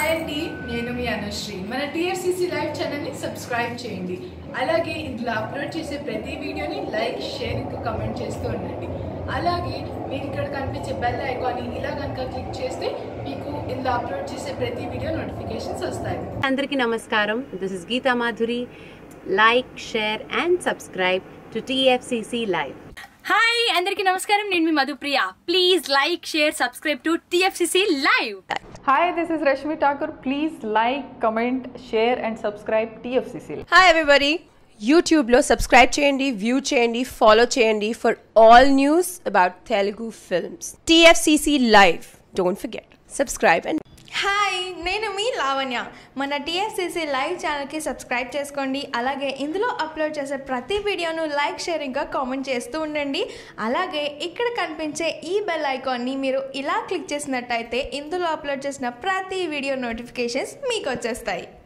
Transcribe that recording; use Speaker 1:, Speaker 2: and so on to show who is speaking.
Speaker 1: Hi అండి, నేను మీ అనుశ్రీ. మన టీఎఫ్సిసి లైవ్ ఛానల్ని సబ్స్క్రైబ్ చేయండి. అలాగే ఇందులో అప్లోడ్ చేసే ప్రతి వీడియోని లైక్, షేర్, ఇంకా కమెంట్ చేస్తూ ఉండండి. అలాగే మీరు ఇక్కడ కనిపించే బెల్ ఐకాన్ని ఇలా కనుక క్లిక్ చేస్తే మీకు ఇందులో అప్లోడ్ చేసే ప్రతి వీడియో నోటిఫికేషన్స్ వస్తాయి.
Speaker 2: అందరికీ నమస్కారం. This is Geetha Madhuri. Like, share and subscribe to TFCC live.
Speaker 3: Hi అందరికీ నమస్కారం, నేను మీ Madhupriya. Please like, share, subscribe to TFCC live.
Speaker 4: Hi, this is Rashmi Thakur. Please like, comment, share and subscribe TFCC.
Speaker 5: Hi everybody. YouTube lo subscribe cheyandi, view cheyandi, follow cheyandi for all news about Telugu films. TFCC Live. Don't forget. Subscribe and
Speaker 6: hi, నేను మీ లావణ్య. మన TFCC live ఛానల్కి subscribe చేసుకోండి. అలాగే ఇందులో upload చేసే ప్రతి వీడియోను లైక్, షేర్, ఇంకా కామెంట్ చేస్తూ ఉండండి. అలాగే ఇక్కడ కనిపించే ఈ బెల్ ఐకాన్ని మీరు ఇలా క్లిక్ చేసినట్టయితే ఇందులో అప్లోడ్ చేసిన ప్రతి వీడియో నోటిఫికేషన్స్ మీకు వచ్చేస్తాయి.